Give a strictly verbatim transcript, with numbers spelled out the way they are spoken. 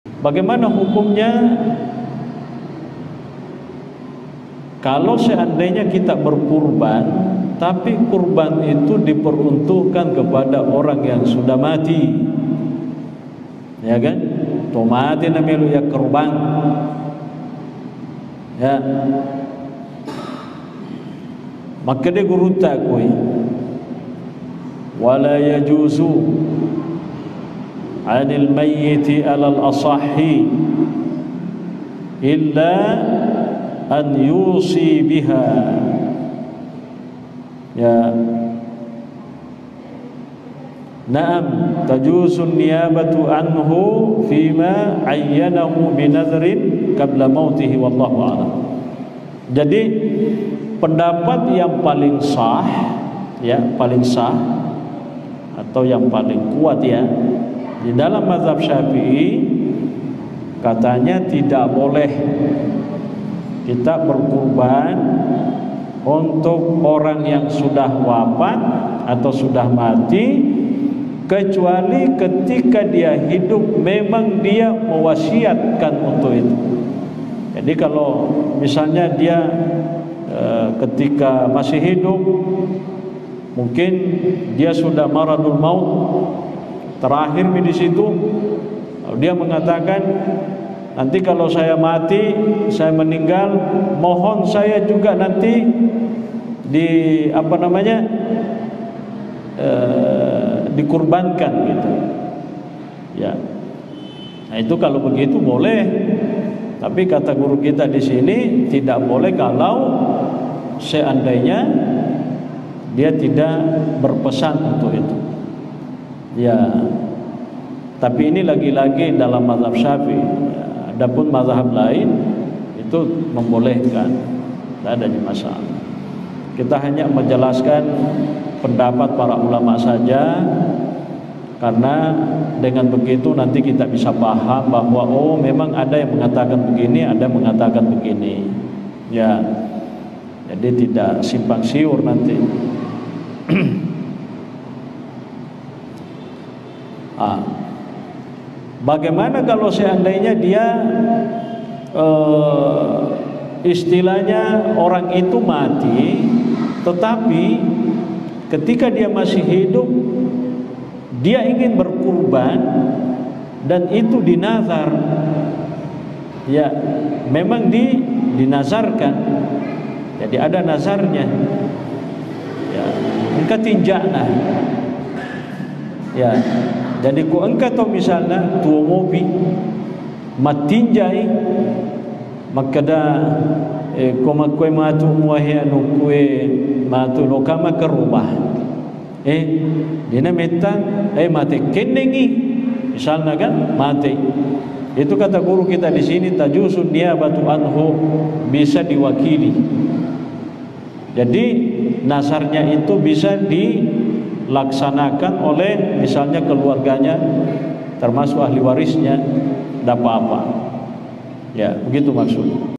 Bagaimana hukumnya kalau seandainya kita berkurban, tapi kurban itu diperuntukkan kepada orang yang sudah mati, ya kan? To mati namanya ya kurban, ya. Maka dia guru takui, wala yajuzu anil mayyiti alal asahi illa an yusi biha, ya. Naam tajuzu niyabatu anhu fima ayyanahu binadrin qabla mautihi wallahu a'lam. Jadi pendapat yang paling sah, ya, paling sah atau yang paling kuat, ya, di dalam mazhab Syafi'i katanya tidak boleh kita berkurban untuk orang yang sudah wafat atau sudah mati, kecuali ketika dia hidup memang dia mewasiatkan untuk itu. Jadi kalau misalnya dia e, ketika masih hidup, mungkin dia sudah maradul maut, terakhir di situ dia mengatakan, nanti kalau saya mati, saya meninggal, mohon saya juga nanti di apa namanya e, dikurbankan gitu, ya. Nah itu kalau begitu boleh, tapi kata guru kita di sini tidak boleh kalau seandainya dia tidak berpesan untuk itu, ya. Tapi ini lagi-lagi dalam mazhab Syafi'i. Adapun mazhab lain itu membolehkan, tidak ada masalah. Kita hanya menjelaskan pendapat para ulama saja, karena dengan begitu nanti kita bisa paham bahwa oh memang ada yang mengatakan begini, ada yang mengatakan begini, ya. Jadi tidak simpang siur nanti. ah. Bagaimana kalau seandainya dia uh, istilahnya orang itu mati, tetapi ketika dia masih hidup dia ingin berkurban dan itu dinazar, ya, memang di dinazarkan, jadi ada nazarnya, ya, engkau tinjana, ya. Jadi ku engkau tahu misalnya tua mobi matinjai makada eh, koma kue matu muahi anu kue matu lokama ke rumah eh dina metang eh mati kendengi misalnya kan mati, itu kata guru kita di sini tajusun dia batu anhu, bisa diwakili. Jadi nasarnya itu bisa dilaksanakan oleh misalnya keluarganya, termasuk ahli warisnya, tidak apa-apa, ya, begitu maksudnya.